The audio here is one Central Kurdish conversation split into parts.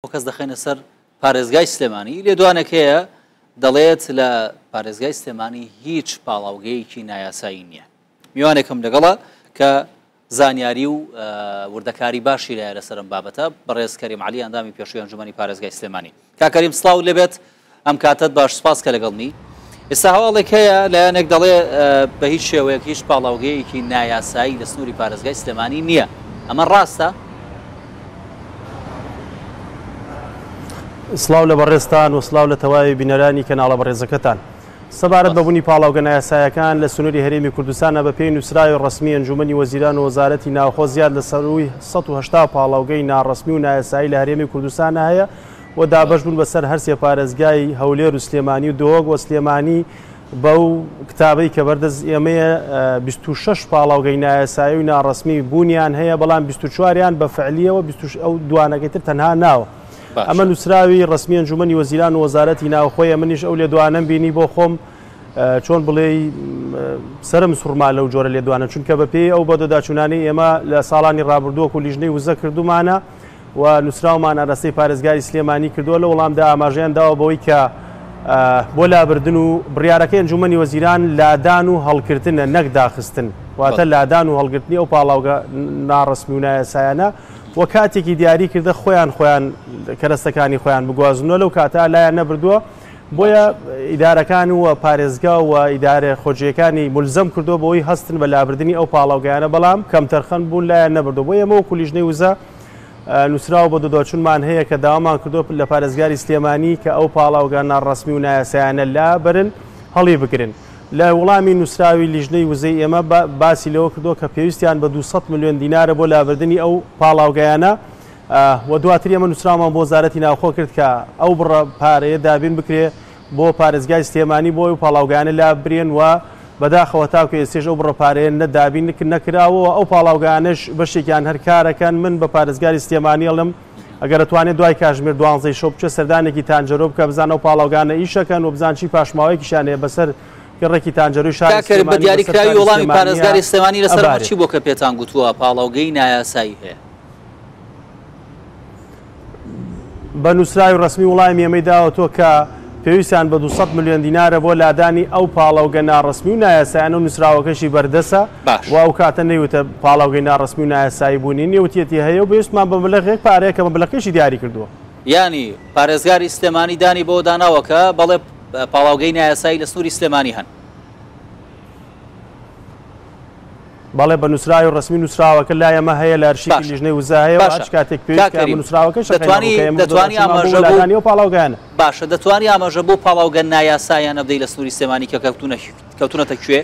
کەس دەخێنە سەر پارێزگای سلێمانی لێدوانێک هەیە دەڵێت لە پارێزگای سلێمانی هیچ پاڵاوگەیەکی نایاسایی نییە. میوانێکم لەگەڵە کە زانیاری و وردەکاری باشی لایە لەسەر ئەم بابەتە بەڕێز کەریم عەلی ئەندامی پێشووی ئەنجومەنی پارێزگای سلێمانی. کاکەریم سڵاو لێبێت، ئەم کاتت باش، سپاس کە لەگەڵنی. ئێستا هەواڵێک هەیە لایەنێک دەڵێ بە هیچ شێوەیەک هیچ پاڵاوگەیەکی نایاسایی لە سنووری پارێزگای سلێمانی نییە. ئەمە ڕاستە؟ سڵاو لە بەڕێستان و سڵاو لە تەواوی بینەرانی کەناڵە بەڕێزەکەتان. سەبارەت بەبوونی پاڵاوگە نایاسایەکان لە سنووری هەرێمی کوردستانە بە پێی نووسراوی ڕسمی ئەنجومەنی وەزیران و وەزارەتی ناوخۆ زیاد لە سەروی 180 پاڵاوگەی ناڕسمی و نایاسایی لە هەرێمی کوردستانە هەیە و دابەش بوون بەسەر هەرسێ پارێزگای هەولێر و سلێمانی و دۆگ و سلێمانی بەو کتابەی کە بەردەست ئێمەیە 26 پاڵاوگەی نایاسایی و ناڕسمی بوونیان هەیە، بەڵام 24یان بە فعلیەوە ئەو دوانەکەی تر تەنها ناوە. ئەمە نووسراوی ڕسمی ئەنجومەنی وەزیران و وەزارەتی ناوخۆی منیش ئەو لێدوانەم بینی بۆ خۆم چۆن بڵێ سرم سوورما لەو جۆرە لێدوانە، چونکە بە پێی ئەو بەدەداچوونانەی ئێمە لە ساڵانی ڕابردووە و لیژنەی وزە کردومانە و نووسراومان ئەڕستەی پارێزگاری سلێمانی کردووە لە وەڵامدا ئاماژەیان داوە بەوەی کە بۆ لابردن و بڕیارەکەی ئەنجومەنی وەزیران لادان و هەڵگرتنە نەک داخستن، واتە لادان و هەڵگرتنی ئەو پاڵاوگە ناڕسمی و نایاسایانە وە کاتێکی دیاری کردە خۆیان کەرەستەکانی خۆیان بگوازنەوە لەو کاتا لایەن نەبردووە، بۆیە ئیدارەکان و پارێزگا و ئیدارە خۆجیەکانی ملزەم کردو بۆی هەستن بە لابردنی ئەو پاڵاوگەیانە، بەڵام کەم تەرخەن بوون لایەن نەبردو. بۆ ئێمە وەکو لیژنەی وزە نووسراوە بە دۆچونمان هەیە کە داوامان کردو لە پارێزگاری سلێمانی کە ئەو پاڵاوگە ناڕسمی و نایاسایانە لابرن هەڵی بگرن. لە وەڵامی نووسراوی لیژنەی وزەی ئێمە باسی لەوە کردو کە پێویستیان بە 200 ملیۆن دینارە بۆ لابردنی ئەو پاڵاوگەیانە و دواتر ئێمە نووسراومان بۆ وەزارەتی ناوخۆ کرد کە ئەو بڕە پارەیە دابین بکرێ بۆ پارێزگای سلێمانی بۆ ئەو پاڵاوگەیانە لابرێن و بەداخەوە تاکو ئێستێش ئەو بڕە پارەیە نەدابین نەکراوە ئەو پاڵاوگەیانەش بەشێکیان هەر کارەکەن. من بە پارێزگاری سلێمانی ئەڵم ئەگەر دەتوانێت دوای کاژمێر 12 شەو بچێ سەردانێکی تانجەرۆ بکە بزان ئەو پاڵاوگانە ئیشەکەن و بزان چی پاشماوەیەکیشانەیە بەسەر گەڕێکی تانجەروی شاری بە دیاریکراوی وەڵامی پارێزگاری سلێمانی لەسەر چی بۆ کە پێتان گوتووە پاڵاوگەی نایاسایی هەیە؟ بە نووسراوی ڕسمی وڵامی ئێمەی داوەتەوە کە پێویستیان بە 200 ملیۆن دینارە بۆ لادانی ئەو پاڵاوگە ناڕسمی و نایاسایانە و نووسراوەکەشی بەردەسە و ئەو کاتە نەیوتە پاڵاوگەی ناڕسمی و نایاسایی بوونی نێوتێتی هەیە و بەویستمان بە مەبلەغێک پارەیە کە مەبلەغەکەشی دیاری کردووە. یانی پارێزگاری سلێمانی دانی بۆ داناوەکە بەڵێ پاڵاوگەی نایاسایی لە سنووری سلێمانی هەن. بەڵێ بە نووسراوی ڕسمی نووسراوەکە لای ئەمە هەیە لە ئەرشیوی لیژنەی وزە هەیە و هەر کاتێک پێویست نووسراوەکە دەتوانی ئاماژە بۆ پاڵاوگەیانە. باشە، دەتوانی ئاماژە بۆ پاڵاوگە نایاساییانە بدەیت لە سنووری سلێمانی کە کەوتونەتە کوێ؟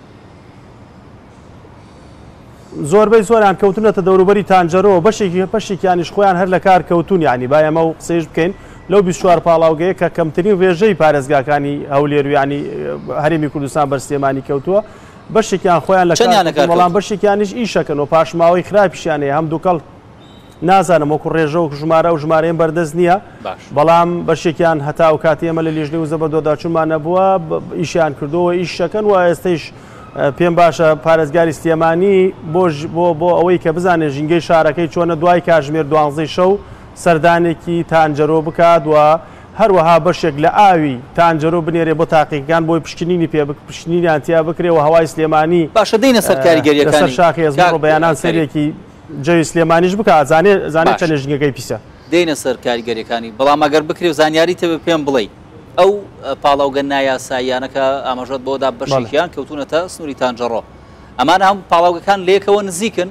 زۆربەی زۆریان کەوتونەتە دەوروبەری تانجەرۆ، بەشێکیانیش خۆیان هەر لە کار کەوتون، یعنی با ئێمە و قسەیش بکەین لەو 24 پاڵاوگەیە کە کەمترین ڕێژەی پارێزگاکانی هەولێر و یعنی هەرێمی کوردستان بەر سلێمانی کەوتووە، بەشێکیان خۆیان لە کار وەڵام بەشێکیانیش ئیشەکەن و پاشماوەی خراپیشیانەیە هەم دووکەڵ نازانم وەکو ڕێژە و ژمارە و ژمارەیان بەردەست نییە، بەڵام بەشێکیان هەتا و کاتی ئێمە لە لیژنەی وزە بە دۆداچوومانە بووە ئیشیان کردووە ئیشەکەن و ئێستەیش پێم باشە پارێزگاری سلێمانی بۆ ئەوەی کە بزانێ ژینگەی شارەکەی چۆنە دوای کاژمێر 12 شەو سەردانێکی تانجەرۆ بکات و هەروەها بەشێک لە ئاوی تانجەرۆ بنێرێ بۆ تاقیەکان بۆی پشکنینی پشکنینیان تیا بکرێ و هەوای سلێمانی باشە دێنە سەر کاریگەریەکانی لەسەر شاخی ئەزمڕۆ بەیانان سەرێکی جەوی سلێمانیش بکات زانێت چەند ژینگەکەی پیسە دێنە سەر کاریگەریەکانی. بەڵام ئەگەر بکرێ و زانیاری تێ پێم بڵێ ئەو پاڵاوگە نایاساییانەکە ئاماژەت بۆدا بەشێکیان کەوتونەتە سنووری تانجەڕۆ، ئەمانە هەم پاڵاوگەکان لێکەوە نزیکن.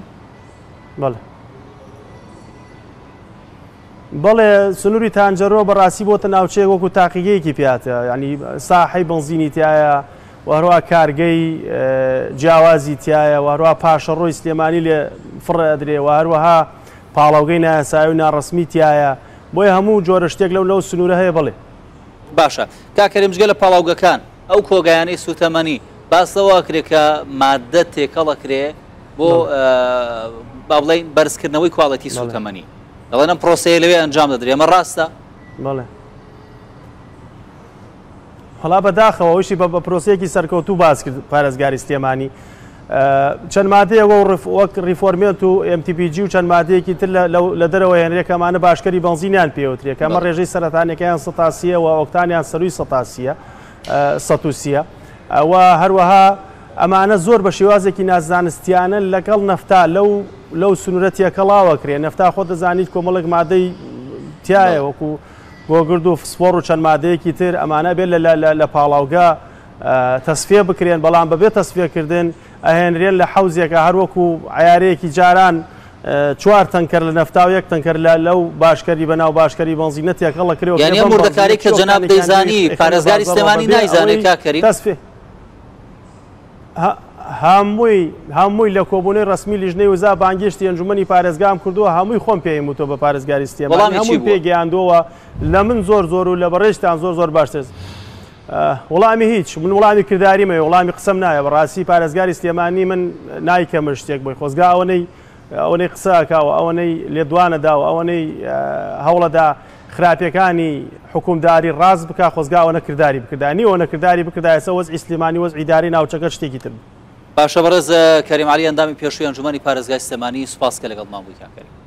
بەڵێ سنووری تانجەرۆ بەڕاستی بۆتە ناوچەیە وەکو تاقیگەیەکی پیاتە، ینی ساحەی بنزینی تایە و هەروە کارگەی جیاوازی تایە و هەروە پاشەڕۆی سلێمانی لێ فڕە ئەدرێ و هەروەها پاڵاوگەی نایاسایی و ناڕسمی تایە، بۆیە هەموو جۆرە شتێک لەو سنوورە هەیە. بڵێ باشە کاکەریم جگە لە پاڵاوگەکان ئەو کۆگایانەی سوتەمەنی باسەوە کرێ کە مادە تێکەڵەکرێ بۆ با بڵێین بەرزکردنەوەی کواڵەتی سوتەمەنی، دەڵێنم پرۆسەیە لەوێ ئەنجام دەدرێ، ئەمە ڕاستە؟ بەڵێ هەڵا بەداخەوە ئەوشی بە پرۆسەیەکی سەرکەوتوو باس کرد پارێزگاری سلێمانی چەند مادەیەوە وەک ریفۆرمێنت و MTPG و چەند مادەیەکی تر لە دەرەوە هێنرێکەمانە باشکەری بنزینیان پێوترێت کە ئەمە ڕێژەی سەرەتانەکەیان سەتاسیە و ئۆکتانیان سەروی سەتوسیە و هەروەها ئەمانە زۆر بە شێوازێکی نازانستیانە لەگەڵ نەفتا لەو سنوورەتیە کەڵاوەکرێ نەفتا خۆ دەزانیت کۆمەڵک مادەی تایە وەکو گۆگرد و فسفۆر و چەند مادەیەکی تر ئەمانە بێت لە پاڵاوگا تەسفێ بکرێن بەڵام بەبێ تەسفێکردن ئەهێنرێن لە حوزێکە هەروەکو عیارەیەکی جاران 4 تەنکەر لە نەفتا و 1 تەنکەر لەو باشکەری بەناو باشکەری بنزینە تێکەڵ لەکرێەوە یعنی ئەم وردەکاری کە جەناب دەیزانی پارێزگاری سلێمانی نایزانێت کاکەریم هەمووی لە کۆبوونەی ڕسمی لیژنەی وزا بانگشتی ئەنجومەنی پارێزگام کردووە هەمووی خۆم پێیم وتۆ بە پارێزگاری سلێمانی هەمووی پێگەیاندۆوە لە من زۆر و لە بەڕێژتان زۆر باشتر وەڵامی هیچ من وەڵامی کردداریمە وەڵامی قسەم نایە بەڕاستی پارێزگاری سلێمانی من نایکەمە شتێک بۆی خۆزگا ئەوەی قسەکەوە ئەوەی لێدوانەداوە ئەوەی هەوڵەدا خراپەکانی حکومداری ڕاز بکە خۆزگا ئەوە نەکردداری بکردانی ئەوە نەکردداری بکردایسە وەزعی سلێمانی وەزعی داری ناوچەکە شتێکی تر باشە بەڕێز کەریم عەلی ئەندامی پێشووی ئەنجومەنی پارێزگای سلێمانی سوپاس کە لەگەڵمان بوویت کاکەریم.